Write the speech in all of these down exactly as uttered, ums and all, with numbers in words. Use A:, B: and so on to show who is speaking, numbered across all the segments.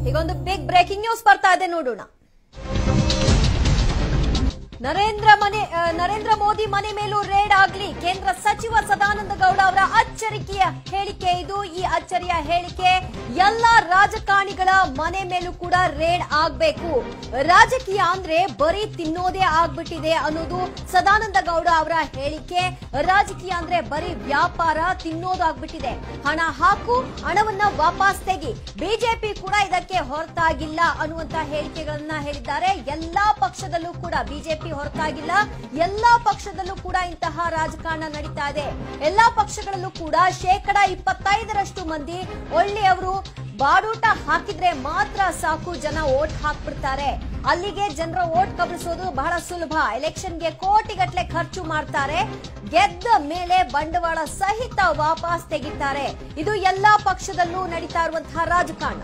A: ಈಗೊಂದು big breaking news ಬರ್ತಾ ಇದೆ, ನೋಡೋಣ. ನರೇಂದ್ರ ಮನೆ ನರೇಂದ್ರ ಮೋದಿ ಮನೆ ಮೇಲೂ ರೇಡ್ ಆಗಲಿ, ಕೇಂದ್ರ ಸಚಿವ ಸದಾನಂದ ಗೌಡ ಅವರ ಅಚ್ಚರಿಕೆಯ ಹೇಳಿಕೆ ಇದು. ಈ ಅಚ್ಚರಿಯ ಹೇಳಿಕೆ ಎಲ್ಲ ರಾಜಕಾರಣಿಗಳ ಮನೆ ಮೇಲೂ ಕೂಡ ರೇಡ್ ಆಗಬೇಕು. ರಾಜಕೀಯ ಅಂದ್ರೆ ಬರೀ ತಿನ್ನೋದೇ ಆಗ್ಬಿಟ್ಟಿದೆ ಅನ್ನೋದು ಸದಾನಂದ ಗೌಡ ಅವರ ಹೇಳಿಕೆ. ರಾಜಕೀಯ ಅಂದ್ರೆ ಬರೀ ವ್ಯಾಪಾರ, ತಿನ್ನೋದಾಗ್ಬಿಟ್ಟಿದೆ. ಹಣ ಹಾಕು, ಹಣವನ್ನ ವಾಪಸ್ ತೆಗಿ. ಬಿಜೆಪಿ ಕೂಡ ಇದಕ್ಕೆ ಹೊರತಾಗಿಲ್ಲ ಅನ್ನುವಂತ ಹೇಳಿಕೆಗಳನ್ನ ಹೇಳಿದ್ದಾರೆ. ಎಲ್ಲಾ ಪಕ್ಷದಲ್ಲೂ ಕೂಡ ಬಿಜೆಪಿ ಹೊರತಾಗಿಲ್ಲ, ಎಲ್ಲಾ ಪಕ್ಷದಲ್ಲೂ ಕೂಡ ಇಂತಹ ರಾಜಕಾರಣ ನಡೀತಾ ಇದೆ. ಎಲ್ಲಾ ಪಕ್ಷಗಳಲ್ಲೂ ಕೂಡ ಶೇಕಡ ಇಪ್ಪತ್ತೈದರಷ್ಟು ಮಂದಿ ಒಳ್ಳೆಯವರು ಬಾಡೂಟ ಹಾಕಿದ್ರೆ ಮಾತ್ರ ಸಾಕು, ಜನ ವೋಟ್ ಹಾಕ್ಬಿಡ್ತಾರೆ. ಅಲ್ಲಿಗೆ ಜನರ ವೋಟ್ ಕಬಳಿಸೋದು ಬಹಳ ಸುಲಭ. ಎಲೆಕ್ಷನ್ಗೆ ಕೋಟಿಗಟ್ಟಲೆ ಖರ್ಚು ಮಾಡ್ತಾರೆ, ಗೆದ್ದ ಮೇಲೆ ಬಂಡವಾಳ ಸಹಿತ ವಾಪಸ್ ತೆಗಿತಾರೆ. ಇದು ಎಲ್ಲಾ ಪಕ್ಷದಲ್ಲೂ ನಡೀತಾ ಇರುವಂತಹ ರಾಜಕಾರಣ.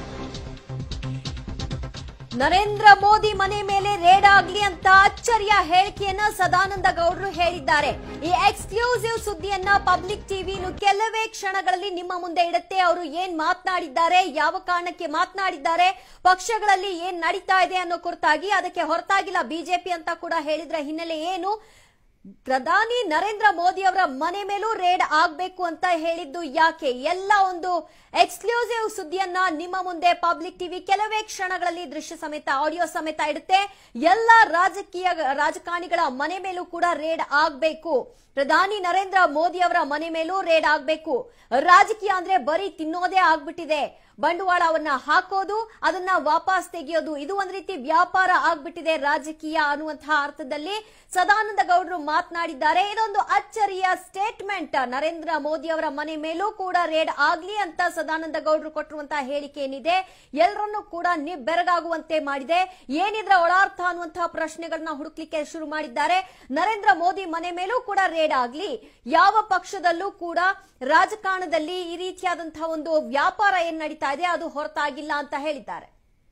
A: ನರೇಂದ್ರ ಮೋದಿ ಮನೆ ಮೇಲೆ ರೇಡ್ ಆಗ್ಲಿ ಅಂತ ಅಚ್ಚರಿಯ ಹೇಳಿಕೆಯನ್ನ ಸದಾನಂದ ಗೌಡರು ಹೇಳಿದ್ದಾರೆ. ಈ ಎಕ್ಸ್ಕ್ಲೂಸಿವ್ ಸುದ್ದಿಯನ್ನ ಪಬ್ಲಿಕ್ ಟಿವಿ ಕೆಲವೇ ಕ್ಷಣಗಳಲ್ಲಿ ನಿಮ್ಮ ಮುಂದೆ ಇಡುತ್ತೆ. ಅವರು ಏನ್ ಮಾತನಾಡಿದ್ದಾರೆ, ಯಾವ ಕಾರಣಕ್ಕೆ ಮಾತನಾಡಿದ್ದಾರೆ, ಪಕ್ಷಗಳಲ್ಲಿ ಏನ್ ನಡೀತಾ ಇದೆ ಅನ್ನೋ ಕುರಿತಾಗಿ. ಅದಕ್ಕೆ ಹೊರತಾಗಿಲ್ಲ ಬಿಜೆಪಿ ಅಂತ ಕೂಡ ಹೇಳಿದ್ರ ಹಿನ್ನೆಲೆ ಏನು, ಪ್ರಧಾನಿ ನರೇಂದ್ರ ಮೋದಿ ಅವರ ಮನೆ ಮೇಲೂ ರೇಡ್ ಆಗ್ಬೇಕು ಅಂತ ಹೇಳಿದ್ದು ಯಾಕೆ, ಎಲ್ಲ ಒಂದು ಎಕ್ಸ್ಕ್ಲೂಸಿವ್ ಸುದ್ದಿಯನ್ನ ನಿಮ್ಮ ಮುಂದೆ ಪಬ್ಲಿಕ್ ಟಿವಿ ಕೆಲವೇ ಕ್ಷಣಗಳಲ್ಲಿ ದೃಶ್ಯ ಸಮೇತ ಆಡಿಯೋ ಸಮೇತ ಇಡುತ್ತೆ. ಎಲ್ಲ ರಾಜಕೀಯ ರಾಜಕಾರಣಿಗಳ ಮನೆ ಮೇಲೂ ಕೂಡ ರೇಡ್ ಆಗ್ಬೇಕು. ಪ್ರಧಾನಿ ನರೇಂದ್ರ ಮೋದಿ ಅವರ ಮನೆ ಮೇಲೂ ರೇಡ್ ಆಗ್ಬೇಕು. ರಾಜಕೀಯ ಅಂದ್ರೆ ಬರೀ ತಿನ್ನೋದೇ ಆಗ್ಬಿಟ್ಟಿದೆ. ಬಂಡವಾಳವನ್ನ ಹಾಕೋದು, ಅದನ್ನ ವಾಪಸ್ ತೆಗೆಯೋದು, ಇದು ಒಂದ್ ರೀತಿ ವ್ಯಾಪಾರ ಆಗ್ಬಿಟ್ಟಿದೆ ರಾಜಕೀಯ ಅನ್ನುವಂತಹ ಅರ್ಥದಲ್ಲಿ ಸದಾನಂದ ಗೌಡರು ಮಾತನಾಡಿದ್ದಾರೆ. ಇದೊಂದು ಅಚ್ಚರಿಯ ಸ್ಟೇಟ್ಮೆಂಟ್. ನರೇಂದ್ರ ಮೋದಿ ಅವರ ಮನೆ ಮೇಲೂ ಕೂಡ ರೇಡ್ ಆಗ್ಲಿ ಅಂತ ಸದಾನಂದ ಗೌಡರು ಕೊಟ್ಟಿರುವಂತಹ ಹೇಳಿಕೆ ಏನಿದೆ, ಎಲ್ಲರನ್ನೂ ಕೂಡ ಬೆರಗಾಗುವಂತೆ ಮಾಡಿದೆ. ಏನಿದ್ರ ಒಳಾರ್ಥ ಅನ್ನುವಂತಹ ಪ್ರಶ್ನೆಗಳನ್ನ ಹುಡುಕ್ಲಿಕ್ಕೆ ಶುರು ಮಾಡಿದ್ದಾರೆ. ನರೇಂದ್ರ ಮೋದಿ ಮನೆ ಮೇಲೂ ಕೂಡ ರೇಡ್ ಆಗ್ಲಿ, ಯಾವ ಪಕ್ಷದಲ್ಲೂ ಕೂಡ ರಾಜಕಾರಣದಲ್ಲಿ ಈ ರೀತಿಯಾದಂತಹ ಒಂದು ವ್ಯಾಪಾರ ಏನ್ ನಡೀತಾ ಇದೆ ಅದು ಹೊರತಾಗಿಲ್ಲ ಅಂತ ಹೇಳಿದ್ದಾರೆ.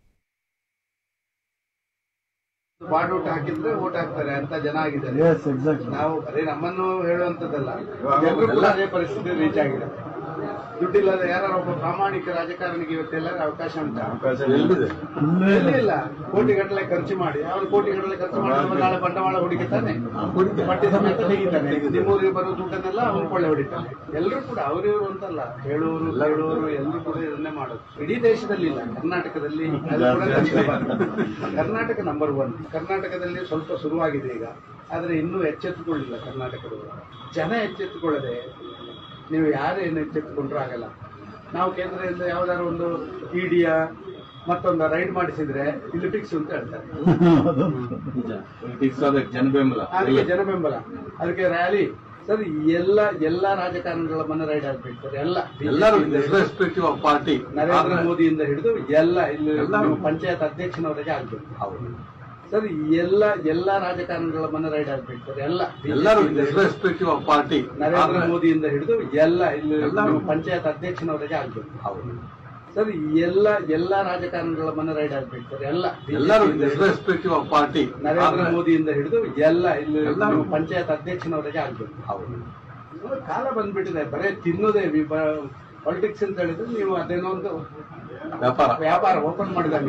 B: ಬಾಡೂಟ ಹಾಕಿದ್ರೆ ವೋಟ್ ಹಾಕ್ತಾರೆ ಅಂತ ಜನ ಆಗಿದ್ದಾರೆ. ನಾವು ಬರೀ ನಮ್ಮನ್ನು ಹೇಳುವಂತದ್ದಲ್ಲ, ಎಲ್ಲರೂ ಕೂಡ ಅದೇ ಪರಿಸ್ಥಿತಿ ರೀಚ್ ಆಗಿದೆ. ದುಡ್ಡಿಲ್ಲದ ಯಾರು ಒಬ್ಬ ಪ್ರಾಮಾಣಿಕ ರಾಜಕಾರಣಿಗೆ ಇವತ್ತೆಲ್ಲರೂ ಅವಕಾಶ ಉಂಟು? ಇಲ್ಲ. ಕೋಟಿಗಟ್ಟಲೆ ಖರ್ಚು ಮಾಡಿ, ಅವನು ಕೋಟಿಗಟ್ಟಲೆ ಖರ್ಚು ಮಾಡಿ ನಾಳೆ ಬಂಡವಾಳ ಹುಡುಕಿತಾನೆ, ಪಟ್ಟಿ ಸಮೇತ ತೆಗಿತಾನೆ. ನಿಮ್ಮೂರಿಗೆ ಬರೋ ದುಡ್ಡನ್ನೆಲ್ಲ ಅವನು ಕೊಳ್ಳೆ ಹೊಡಿತಾನೆ. ಎಲ್ಲರೂ ಕೂಡ ಅವರಿವರು ಅಂತಲ್ಲ, ಹೇಳುವರು ಹೇಳುವರು ಎಲ್ಲರೂ ಕೂಡ ಇದನ್ನೇ ಮಾಡೋದು. ಇಡೀ ದೇಶದಲ್ಲಿ ಇಲ್ಲ, ಕರ್ನಾಟಕದಲ್ಲಿ ಕರ್ನಾಟಕ ನಂಬರ್ ಒನ್. ಕರ್ನಾಟಕದಲ್ಲಿ ಸ್ವಲ್ಪ ಶುರುವಾಗಿದೆ ಈಗ, ಆದ್ರೆ ಇನ್ನೂ ಎಚ್ಚೆತ್ತುಕೊಳ್ಳಿಲ್ಲ ಕರ್ನಾಟಕದವರು. ಜನ ಎಚ್ಚೆತ್ತುಕೊಳ್ಳದೆ ನೀವು ಯಾರೇನು ಎಚ್ಚೆತ್ತುಕೊಂಡ್ರೂ ಆಗಲ್ಲ. ನಾವು ಕೇಂದ್ರದಿಂದ ಯಾವ್ದಾದ್ರು ಒಂದು ಇಡಿಯ ಮತ್ತೊಂದು ರೈಡ್ ಮಾಡಿಸಿದ್ರೆ ಇಲ್ಲಿ ಫಿಕ್ಸ್ ಅಂತ ಹೇಳ್ತಾರೆ. ಜನ ಬೆಂಬಲ, ಅದಕ್ಕೆ ಜನ ಬೆಂಬಲ, ಅದಕ್ಕೆ ರ್ಯಾಲಿ. ಸರ್, ಎಲ್ಲ ಎಲ್ಲಾ ರಾಜಕಾರಣಿಗಳ ಮನೆ ರೈಡ್ ಆಗ್ಬೇಕು ಸರ್. ಎಲ್ಲ ಎಲ್ಲರೂ ರೆಸ್ಪೆಕ್ಟಿವ್ ಆಫ್ ಪಾರ್ಟಿ, ನರೇಂದ್ರ ಮೋದಿಯಿಂದ ಹಿಡಿದು ಎಲ್ಲ ಇಲ್ಲಿ ಪಂಚಾಯತ್ ಅಧ್ಯಕ್ಷನವರೆಗೆ ಆಗ್ಬೇಕು. ಸರ್, ಎಲ್ಲ ಎಲ್ಲಾ ರಾಜಕಾರಣಿಗಳ ಮನೆ ರೈಡ್ ಆಗ್ಬೇಕು ಸರ್. ಎಲ್ಲ ಎಲ್ಲರೂ ರೆಸ್ಪೆಕ್ಟಿವ್ ಆಫ್ ಪಾರ್ಟಿ, ನರೇಂದ್ರ ಮೋದಿಯಿಂದ ಹಿಡಿದು ಎಲ್ಲ ಇಲ್ಲಿ ಪಂಚಾಯತ್ ಅಧ್ಯಕ್ಷನವರೆಗೆ ಆಗ್ಬೇಕು. ಸರ್, ಎಲ್ಲ ಎಲ್ಲಾ ರಾಜಕಾರಣಿಗಳ ಮನೆ ರೈಡ್ ಆಗ್ಬೇಕು ಸರ್. ಎಲ್ಲ ಎಲ್ಲರೂ ರೆಸ್ಪೆಕ್ಟಿವ್ ಆಫ್ ಪಾರ್ಟಿ, ನರೇಂದ್ರ ಮೋದಿಯಿಂದ ಹಿಡಿದು ಎಲ್ಲ ಇಲ್ಲಿ ಪಂಚಾಯತ್ ಅಧ್ಯಕ್ಷನವರೆಗೆ ಆಗ್ಬೇಕು. ಕಾಲ ಬಂದ್ಬಿಟ್ಟಿದೆ, ಬರೇ ತಿನ್ನೋದೇ ಪಾಲಿಟಿಕ್ಸ್ ಅಂತ ಹೇಳಿದ್ರೆ ನೀವು ಅದೇನೋ ಒಂದು ವ್ಯಾಪಾರ ವ್ಯಾಪಾರ ಓಪನ್ ಮಾಡಿದಂಗೆ.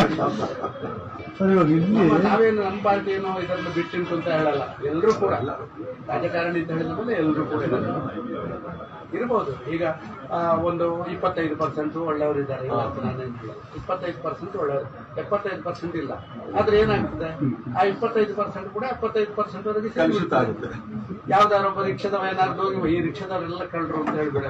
B: ನಾವೇನು ನಮ್ಮ ಪಾರ್ಟಿ ಏನೋ ಇದನ್ನು ಬಿಟ್ಟಿಂಟು ಅಂತ ಹೇಳಲ್ಲ. ಎಲ್ಲರೂ ಕೂಡ ರಾಜಕಾರಣಿ ಅಂತ ಹೇಳಿದ ಮೇಲೆ ಎಲ್ಲರೂ ಕೂಡ ಇರಬಹುದು. ಈಗ ಒಂದು ಇಪ್ಪತ್ತೈದು ಪರ್ಸೆಂಟ್ ಒಳ್ಳೆಯವರು ಇದ್ದಾರೆ, ಇಪ್ಪತ್ತೈದು ಪರ್ಸೆಂಟ್ ಒಳ್ಳೆಯವರು, ಎಪ್ಪತ್ತೈದು ಪರ್ಸೆಂಟ್ ಇಲ್ಲ. ಆದ್ರೆ ಏನಾಗ್ತದೆ, ಆ ಇಪ್ಪತ್ತೈದು ಪರ್ಸೆಂಟ್ ಕೂಡ ಎಪ್ಪತ್ತೈದು ಪರ್ಸೆಂಟ್ ವರೆಗೆ ಕಲುಷಿತ ಆಗುತ್ತೆ. ಯಾವ್ದಾರೊಬ್ಬ ರಿಕ್ಷಾದವ ಏನಾದ್ರು ಹೋಗಿ ಈ ರಿಕ್ಷಾದವರೆಲ್ಲ ಕಳ್ರು ಅಂತ ಹೇಳ್ಬಿಡ.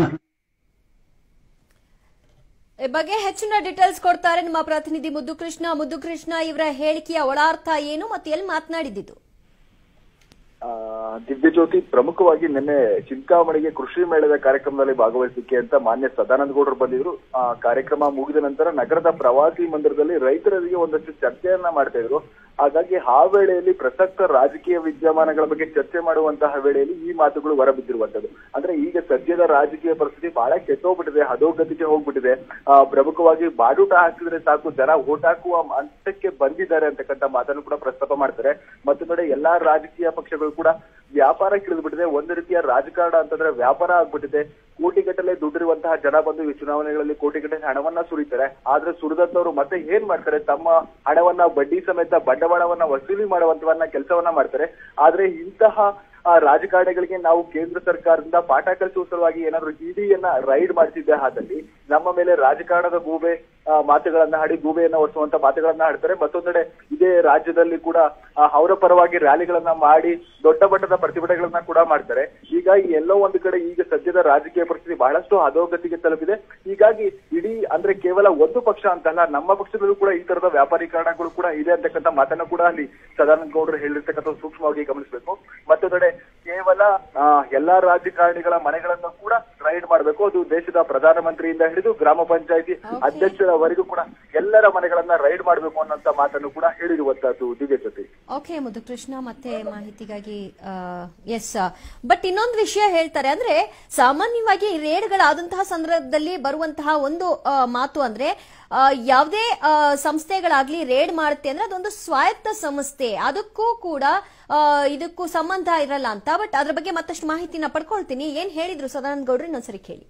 A: ಈ ಬಗ್ಗೆ ಹೆಚ್ಚಿನ ಡೀಟೇಲ್ಸ್ ಕೊಡ್ತಾರೆ ನಮ್ಮ ಪ್ರತಿನಿಧಿ ಮುದ್ದುಕೃಷ್ಣ. ಮುದ್ದುಕೃಷ್ಣ, ಇವರ ಹೇಳಿಕೆಯ ಒಳಾರ್ಥ ಏನು ಮತ್ತು ಎಲ್ಲಿ ಮಾತನಾಡಿದ್ದು?
C: ದಿವ್ಯಜ್ಯೋತಿ, ಪ್ರಮುಖವಾಗಿ ನಿನ್ನೆ ಚಿಂತಾಮಣಿಗೆ ಕೃಷಿ ಮೇಳದ ಕಾರ್ಯಕ್ರಮದಲ್ಲಿ ಭಾಗವಹಿಸಲಿಕ್ಕೆ ಅಂತ ಮಾನ್ಯ ಸದಾನಂದ ಗೌಡರು ಬಂದಿದ್ರು. ಆ ಕಾರ್ಯಕ್ರಮ ಮುಗಿದ ನಂತರ ನಗರದ ಪ್ರವಾಸಿ ಮಂದಿರದಲ್ಲಿ ರೈತರಿಗೆ ಒಂದಷ್ಟು ಚರ್ಚೆಯನ್ನ ಮಾಡ್ತಾ ಇದ್ರು. ಹಾಗಾಗಿ ಆ ವೇಳೆಯಲ್ಲಿ ಪ್ರಸಕ್ತ ರಾಜಕೀಯ ವಿದ್ಯಮಾನಗಳ ಬಗ್ಗೆ ಚರ್ಚೆ ಮಾಡುವಂತಹ ವೇಳೆಯಲ್ಲಿ ಈ ಮಾತುಗಳು ಹೊರಬಿದ್ದಿರುವಂತದ್ದು. ಅಂದ್ರೆ ಈಗ ಸದ್ಯದ ರಾಜಕೀಯ ಪರಿಸ್ಥಿತಿ ಬಹಳ ಕೆಟ್ಟೋಗ್ಬಿಟ್ಟಿದೆ, ಅಧೋಗತಿಗೆ ಹೋಗ್ಬಿಟ್ಟಿದೆ. ಆ ಪ್ರಮುಖವಾಗಿ ಬಾಡೂಟ ಹಾಕಿದ್ರೆ ಸಾಕು, ಜನ ಓಟ್ ಹಾಕುವ ಹಂತಕ್ಕೆ ಬಂದಿದ್ದಾರೆ ಅಂತಕ್ಕಂಥ ಮಾತನ್ನು ಕೂಡ ಪ್ರಸ್ತಾಪ ಮಾಡ್ತಾರೆ. ಮತ್ತೊಂದೆಡೆ ಎಲ್ಲಾ ರಾಜಕೀಯ ಪಕ್ಷಗಳು ಕೂಡ ವ್ಯಾಪಾರ ಇಳಿದ್ಬಿಟ್ಟಿದೆ. ಒಂದು ರೀತಿಯ ರಾಜಕಾರಣ ಅಂತಂದ್ರೆ ವ್ಯಾಪಾರ ಆಗ್ಬಿಟ್ಟಿದೆ. ಕೋಟಿಗಟ್ಟಲೆ ದುಡ್ಡಿರುವಂತಹ ಜನ ಬಂದು ಈ ಚುನಾವಣೆಗಳಲ್ಲಿ ಕೋಟಿಗಟ್ಟಲೆ ಹಣವನ್ನ ಸುರಿತಾರೆ. ಆದ್ರೆ ಸುರಿದಂತವ್ರು ಮತ್ತೆ ಏನ್ ಮಾಡ್ತಾರೆ, ತಮ್ಮ ಹಣವನ್ನ ಬಡ್ಡಿ ಸಮೇತ ಬಂಡವಾಳವನ್ನ ವಸೂಲಿ ಮಾಡುವಂತವನ್ನ ಕೆಲಸವನ್ನ ಮಾಡ್ತಾರೆ. ಆದ್ರೆ ಇಂತಹ ಆ ರಾಜಕಾರಣಿಗಳಿಗೆ ನಾವು ಕೇಂದ್ರ ಸರ್ಕಾರದಿಂದ ಪಾಠ ಕಲಿಸುವ ಸಲುವಾಗಿ ಏನಾದ್ರು ಇಡಿಯನ್ನ ರೈಡ್ ಮಾಡ್ತಿದ್ದೆ ಆದಲ್ಲಿ ನಮ್ಮ ಮೇಲೆ ರಾಜಕಾರಣದ ಗೂಬೆ ಮಾತುಗಳನ್ನ ಹಾಡಿ ಗೂಬೆಯನ್ನ ಹೊರಿಸುವಂತ ಮಾತುಗಳನ್ನ ಹಾಡ್ತಾರೆ. ಮತ್ತೊಂದೆಡೆ ಇದೇ ರಾಜ್ಯದಲ್ಲಿ ಕೂಡ ಅವರ ಪರವಾಗಿ ರ್ಯಾಲಿಗಳನ್ನ ಮಾಡಿ ದೊಡ್ಡ ಮಟ್ಟದ ಪ್ರತಿಭಟನೆಗಳನ್ನ ಕೂಡ ಮಾಡ್ತಾರೆ. ಹೀಗಾಗಿ ಎಲ್ಲೋ ಒಂದು ಕಡೆ ಈಗ ಸದ್ಯದ ರಾಜಕೀಯ ಪರಿಸ್ಥಿತಿ ಬಹಳಷ್ಟು ಅಧೋಗತಿಗೆ ತಲುಪಿದೆ. ಹೀಗಾಗಿ ಇಡೀ ಅಂದ್ರೆ ಕೇವಲ ಒಂದು ಪಕ್ಷ ಅಂತಲ್ಲ, ನಮ್ಮ ಪಕ್ಷದಲ್ಲೂ ಕೂಡ ಈ ತರದ ವ್ಯಾಪಾರೀಕರಣಗಳು ಕೂಡ ಇದೆ ಅಂತಕ್ಕಂಥ ಮಾತನ್ನ ಕೂಡ ಅಲ್ಲಿ ಸದಾನಂದ ಗೌಡರು ಹೇಳಿರ್ತಕ್ಕಂಥ ಸೂಕ್ಷ್ಮವಾಗಿ ಗಮನಿಸಬೇಕು. ಮತ್ತೊಂದೆಡೆ ಕೇವಲ ಎಲ್ಲಾ ರಾಜಕಾರಣಿಗಳ ಮನೆಗಳನ್ನು ಕೂಡ ರೈಡ್ ಮಾಡಬೇಕು. ಅದು ದೇಶದ ಪ್ರಧಾನಮಂತ್ರಿಯಿಂದ ಹಿಡಿದು ಗ್ರಾಮ ಪಂಚಾಯತಿ ಅಧ್ಯಕ್ಷರವರೆಗೂ ಕೂಡ ಎಲ್ಲರ ಮನೆಗಳನ್ನ ರೈಡ್ ಮಾಡಬೇಕು ಅನ್ನೋಂತ ಮಾತನ್ನು ಕೂಡ ಹೇಳಿರುವಂತದ್ದು ದಿವ್ಯ ಜೊತೆ.
A: ಓಕೆ ಮುದುಕೃಷ್ಣ, ಮತ್ತೆ ಮಾಹಿತಿಗಾಗಿ ಎಸ್. ಬಟ್ ಇನ್ನೊಂದು ವಿಷಯ ಹೇಳ್ತಾರೆ, ಅಂದ್ರೆ ಸಾಮಾನ್ಯವಾಗಿ ರೇಡ್ಗಳಾದಂತಹ ಸಂದರ್ಭದಲ್ಲಿ ಬರುವಂತಹ ಒಂದು ಮಾತು ಅಂದ್ರೆ ಯಾವುದೇ ಸಂಸ್ಥೆಗಳಾಗ್ಲಿ ರೇಡ್ ಮಾಡುತ್ತೆ ಅಂದ್ರೆ ಅದೊಂದು ಸ್ವಾಯತ್ತ ಸಂಸ್ಥೆ, ಅದಕ್ಕೂ ಕೂಡ ಇದಕ್ಕೂ ಸಂಬಂಧ ಇರಲ್ಲ ಅಂತ. ಬಟ್ ಅದ್ರ ಬಗ್ಗೆ ಮತ್ತಷ್ಟು ಮಾಹಿತಿನ ಪಡ್ಕೊಳ್ತೀನಿ. ಏನ್ ಹೇಳಿದ್ರು ಸದಾನಂದ ಗೌಡ್ರು ಇನ್ನೊಂದ್ಸರಿ ಕೇಳಿ.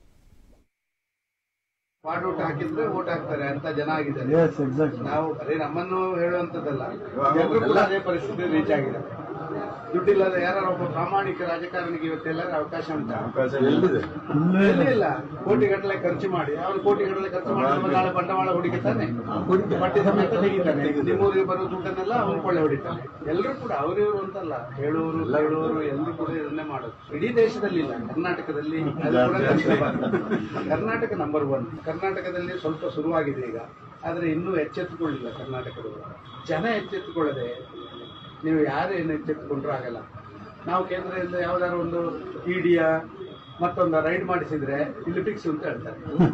B: ವಾರ್ಡ್ ಔಟ್ ಹಾಕಿದ್ರೆ ವೋಟ್ ಹಾಕ್ತಾರೆ ಅಂತ ಜನ ಆಗಿದ್ದಾರೆ. ನಾವು ಬರೀ ನಮ್ಮನ್ನು ಹೇಳುವಂತದ್ದಲ್ಲ, ಎಲ್ಲರೂ ಕೂಡ ಅದೇ ಪರಿಸ್ಥಿತಿ ರೀಚ್ ಆಗಿದೆ. ದುಡ್ಡಿಲ್ಲದ ಯಾರು ಒಬ್ಬ ಪ್ರಾಮಾಣಿಕ ರಾಜಕಾರಣಿಗೆ ಇವತ್ತೆಲ್ಲರೂ ಅವಕಾಶ ಉಂಟು? ಎಲ್ಲಿಲ್ಲ. ಕೋಟಿಗಟ್ಟಲೆ ಖರ್ಚು ಮಾಡಿ ಅವನು ಕೋಟಿಗಟ್ಟಲೆ ಖರ್ಚು ಮಾಡಿ ನಾಳೆ ಬಂಡವಾಳ ಹೊಡಿತಾನೆ, ಬಡ್ಡಿ ಸಮೇತ ತೆಗಿತಾನೆ. ನಿಮ್ಮೂರಿಗೆ ಬರೋ ದುಡ್ಡನ್ನೆಲ್ಲ ಅವನು ಕೊಳ್ಳೆ ಹೊಡಿತಾನೆ. ಎಲ್ಲರೂ ಕೂಡ ಅವರಿವರು ಅಂತಲ್ಲ, ಹೇಳುವವರು ಹೇಳುವವರು ಎಲ್ಲರೂ ಕೂಡ ಇದನ್ನೇ ಮಾಡೋದು. ಇಡೀ ದೇಶದಲ್ಲಿ ಇಲ್ಲ, ಕರ್ನಾಟಕದಲ್ಲಿ ಕರ್ನಾಟಕ ನಂಬರ್ ಒನ್. ಕರ್ನಾಟಕದಲ್ಲಿ ಸ್ವಲ್ಪ ಶುರುವಾಗಿದೆ ಈಗ, ಆದ್ರೆ ಇನ್ನೂ ಎಚ್ಚೆತ್ತುಕೊಳ್ಳಿಲ್ಲ ಕರ್ನಾಟಕದವರು. ಜನ ಎಚ್ಚೆತ್ತುಕೊಳ್ಳದೆ ನೀವು ಯಾರೇನು ಎಚ್ಚೆತ್ತುಕೊಂಡ್ರೂ ಆಗಲ್ಲ. ನಾವು ಕೇಂದ್ರದಿಂದ ಯಾವ್ದಾದ್ರು ಒಂದು ಇಡಿಯ ಮತ್ತೊಂದು ರೈಡ್ ಮಾಡಿಸಿದ್ರೆ ಇಲ್ಲಿ ಫಿಕ್ಸ್ ಅಂತ ಹೇಳ್ತಾರೆ.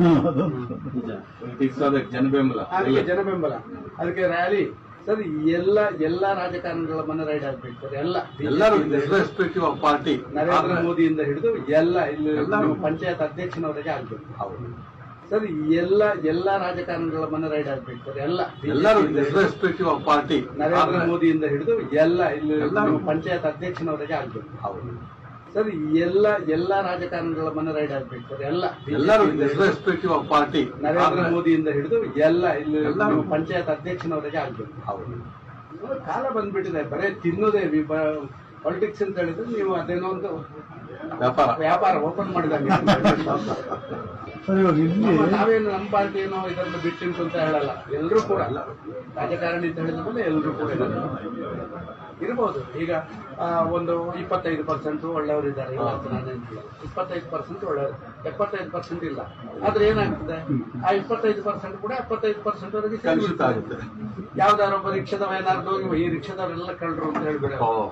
B: ಜನ ಬೆಂಬಲ, ಅದಕ್ಕೆ ಜನ ಬೆಂಬಲ, ಅದಕ್ಕೆ ರ್ಯಾಲಿ. ಸರ್ ಎಲ್ಲ ಎಲ್ಲಾ ರಾಜಕಾರಣಿಗಳ ಮನೆ ರೈಡ್ ಆಗ್ಬೇಕು ಸರ್. ಎಲ್ಲ ಎಲ್ಲರೂ ರೆಸ್ಪೆಕ್ಟಿವ್ ಆಫ್ ಪಾರ್ಟಿ, ನರೇಂದ್ರ ಮೋದಿಯಿಂದ ಹಿಡಿದು ಎಲ್ಲ ಇಲ್ಲಿ ಪಂಚಾಯತ್ ಅಧ್ಯಕ್ಷನವರೆಗೆ ಆಗ್ಬೇಕು. ಸರ್ ಎಲ್ಲ ಎಲ್ಲಾ ರಾಜಕಾರಣಿಗಳ ಮನೆ ರೈಡ್ ಆಗ್ಬೇಕು ಸರ್. ಎಲ್ಲ ಎಲ್ಲರೂ ರೆಸ್ಪೆಕ್ಟಿವ್ ಆಫ್ ಪಾರ್ಟಿ, ನರೇಂದ್ರ ಮೋದಿಯಿಂದ ಹಿಡಿದು ಎಲ್ಲ ಇಲ್ಲಿ ಪಂಚಾಯತ್ ಅಧ್ಯಕ್ಷನವರೆಗೆ ಆಗ್ಬೇಕು. ಸರ್ ಎಲ್ಲ ಎಲ್ಲಾ ರಾಜಕಾರಣಿಗಳ ಮನೆ ರೈಡ್ ಆಗ್ಬೇಕು ಸರ್. ಎಲ್ಲ ಎಲ್ಲರೂ ರೆಸ್ಪೆಕ್ಟಿವ್ ಆಫ್ ಪಾರ್ಟಿ, ನರೇಂದ್ರ ಮೋದಿಯಿಂದ ಹಿಡಿದು ಎಲ್ಲ ಇಲ್ಲಿ ಪಂಚಾಯತ್ ಅಧ್ಯಕ್ಷನವರೆಗೆ ಆಗ್ಬೇಕು. ಕಾಲ ಬಂದ್ಬಿಟ್ಟಿದೆ, ಬರೇ ತಿನ್ನೋದೇ ಪಾಲಿಟಿಕ್ಸ್ ಅಂತ ಹೇಳಿದ್ರೆ ನೀವು ಅದೇನೋ ಒಂದು ವ್ಯಾಪಾರ ವ್ಯಾಪಾರ ಓಪನ್ ಮಾಡಿದಂಗೆ. ನಾವೇನು ನಮ್ಮ ಪಾರ್ಟಿ ಏನೋ ಇದನ್ನು ಬಿಟ್ಟಿಂಟು ಅಂತ ಹೇಳಲ್ಲ. ಎಲ್ಲರೂ ಕೂಡ ರಾಜಕಾರಣಿ ಅಂತ ಹೇಳಿದ ಮೇಲೆ ಎಲ್ಲರೂ ಕೂಡ ಇರಬಹುದು. ಈಗ ಒಂದು ಇಪ್ಪತ್ತೈದು ಪರ್ಸೆಂಟ್ ಒಳ್ಳೆಯವರಿದ್ದಾರೆ, ಇಪ್ಪತ್ತೈದು ಪರ್ಸೆಂಟ್ ಒಳ್ಳೆಯವರು, ಎಪ್ಪತ್ತೈದು ಪರ್ಸೆಂಟ್ ಇಲ್ಲ. ಆದ್ರೆ ಏನಾಗ್ತದೆ, ಆ ಇಪ್ಪತ್ತೈದು ಪರ್ಸೆಂಟ್ ಕೂಡ ಎಪ್ಪತ್ತೈದು ಪರ್ಸೆಂಟ್ ವರೆಗೆ ಆಗುತ್ತೆ. ಯಾವ್ದಾರೊಬ್ಬ ರಿಕ್ಷಾದವ ಏನಾದ್ರು ಹೋಗಿ ಈ ರಿಕ್ಷಾದವರೆಲ್ಲ ಕಳ್ರು ಅಂತ ಹೇಳ್ಬಿಡ.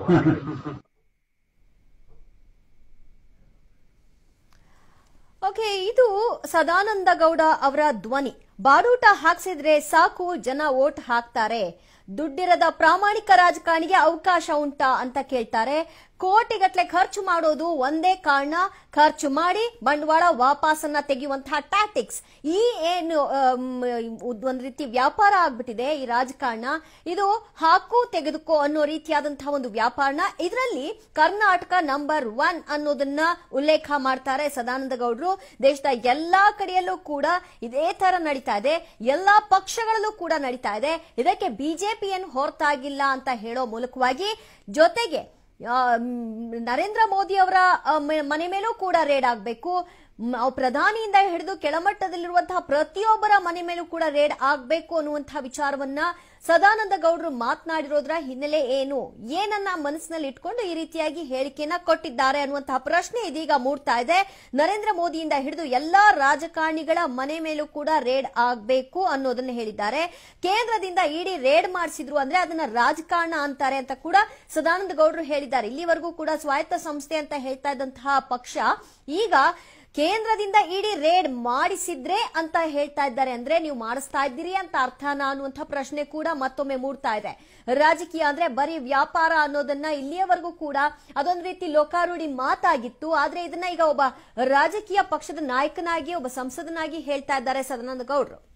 A: ಓಕೆ, ಇದು ಸದಾನಂದ ಗೌಡ ಅವರ ಧ್ವನಿ. ಬಾಡೂಟ ಹಾಕ್ಸಿದ್ರೆ ಸಾಕು ಜನ ವೋಟ್ ಹಾಕ್ತಾರೆ, ದುಡ್ಡಿರದ ಪ್ರಾಮಾಣಿಕ ರಾಜಕಾರಣಿಗೆ ಅವಕಾಶ ಉಂಟಾ ಅಂತ ಕೇಳ್ತಾರೆ. ಕೋಟಿಗಟ್ಟಲೆ ಖರ್ಚು ಮಾಡೋದು ಒಂದೇ ಕಾರಣ, ಖರ್ಚು ಮಾಡಿ ಬಂಡವಾಳ ವಾಪಸ್ಸನ್ನ ತೆಗೆಯುವಂತಹ ಟ್ಯಾಕ್ಟಿಕ್ಸ್. ಈ ಏನು ಒಂದ್ ರೀತಿ ವ್ಯಾಪಾರ ಆಗ್ಬಿಟ್ಟಿದೆ ಈ ರಾಜಕಾರಣ. ಇದು ಹಾಕು ತೆಗೆದುಕೋ ಅನ್ನೋ ರೀತಿಯಾದಂತಹ ಒಂದು ವ್ಯಾಪಾರನ. ಇದರಲ್ಲಿ ಕರ್ನಾಟಕ ನಂಬರ್ ಒನ್ ಅನ್ನೋದನ್ನ ಉಲ್ಲೇಖ ಮಾಡ್ತಾರೆ ಸದಾನಂದ ಗೌಡರು. ದೇಶದ ಎಲ್ಲಾ ಕಡೆಯಲ್ಲೂ ಕೂಡ ಇದೇ ತರ ನಡೀತಾ ಇದೆ, ಎಲ್ಲಾ ಪಕ್ಷಗಳಲ್ಲೂ ಕೂಡ ನಡೀತಾ ಇದೆ. ಇದಕ್ಕೆ ಬಿಜೆಪಿಯನ್ನು ಹೊರತಾಗಿಲ್ಲ ಅಂತ ಹೇಳೋ ಮೂಲಕವಾಗಿ, ಜೊತೆಗೆ ನರೇಂದ್ರ ಮೋದಿ ಅವರ ಮನೆ ಮೇಲೂ ಕೂಡ ರೇಡ್ ಆಗಬೇಕು, ಪ್ರಧಾನಿಯಿಂದ ಹಿಡಿದು ಕೆಳಮಟ್ಟದಲ್ಲಿರುವಂತಹ ಪ್ರತಿಯೊಬ್ಬರ ಮನೆ ಮೇಲೂ ಕೂಡ ರೇಡ್ ಆಗಬೇಕು ಅನ್ನುವಂತಹ ವಿಚಾರವನ್ನ ಸದಾನಂದ ಗೌಡರು ಮಾತನಾಡಿರೋದ್ರ ಹಿನ್ನೆಲೆ ಏನು, ಏನನ್ನ ಮನಸ್ಸಿನಲ್ಲಿ ಇಟ್ಕೊಂಡು ಈ ರೀತಿಯಾಗಿ ಹೇಳಿಕೆಯನ್ನ ಕೊಟ್ಟಿದ್ದಾರೆ ಅನ್ನುವಂತಹ ಪ್ರಶ್ನೆ ಇದೀಗ ಮೂಡ್ತಾ ಇದೆ. ನರೇಂದ್ರ ಮೋದಿಯಿಂದ ಹಿಡಿದು ಎಲ್ಲಾ ರಾಜಕಾರಣಿಗಳ ಮನೆ ಮೇಲೂ ಕೂಡ ರೇಡ್ ಆಗಬೇಕು ಅನ್ನೋದನ್ನ ಹೇಳಿದ್ದಾರೆ. ಕೇಂದ್ರದಿಂದ ಇಡಿ ರೇಡ್ ಮಾಡಿಸಿದ್ರು ಅಂದ್ರೆ ಅದನ್ನ ರಾಜಕಾರಣ ಅಂತಾರೆ ಅಂತ ಕೂಡ ಸದಾನಂದ ಗೌಡರು ಹೇಳಿದ್ದಾರೆ. ಇಲ್ಲಿವರೆಗೂ ಕೂಡ ಸ್ವಾಯತ್ತ ಸಂಸ್ಥೆ ಅಂತ ಹೇಳ್ತಾ ಇದ್ದಂತಹ ಪಕ್ಷ ಈಗ ಕೇಂದ್ರದಿಂದ ಇಡಿ ರೇಡ್ ಮಾಡಿಸಿದ್ರೆ ಅಂತ ಹೇಳ್ತಾ ಇದ್ದಾರೆ. ಅಂದ್ರೆ ನೀವು ಮಾಡಿಸ್ತಾ ಇದ್ದೀರಿ ಅಂತ ಅರ್ಥನಾ ಅನ್ನುವಂಥ ಪ್ರಶ್ನೆ ಕೂಡ ಮತ್ತೊಮ್ಮೆ ಮೂಡ್ತಾ ಇದೆ. ರಾಜಕೀಯ ಅಂದ್ರೆ ಬರೀ ವ್ಯಾಪಾರ ಅನ್ನೋದನ್ನ ಇಲ್ಲಿಯವರೆಗೂ ಕೂಡ ಅದೊಂದು ರೀತಿ ಲೋಕಾರೂಢಿ ಮಾತಾಗಿತ್ತು. ಆದ್ರೆ ಇದನ್ನ ಈಗ ಒಬ್ಬ ರಾಜಕೀಯ ಪಕ್ಷದ ನಾಯಕನಾಗಿ, ಒಬ್ಬ ಸಂಸದನಾಗಿ ಹೇಳ್ತಾ ಇದ್ದಾರೆ ಸದಾನಂದ ಗೌಡರು.